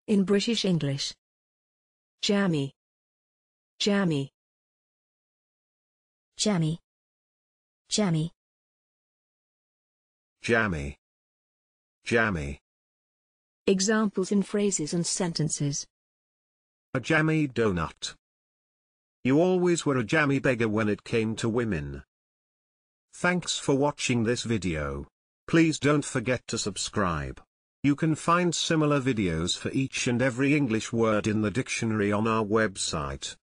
In British English. Jammy. Jammy. Jammy. Jammy. Jammy. Jammy. Examples in phrases and sentences. A jammy donut. You always were a jammy beggar when it came to women. Thanks for watching this video. Please don't forget to subscribe. You can find similar videos for each and every English word in the dictionary on our website.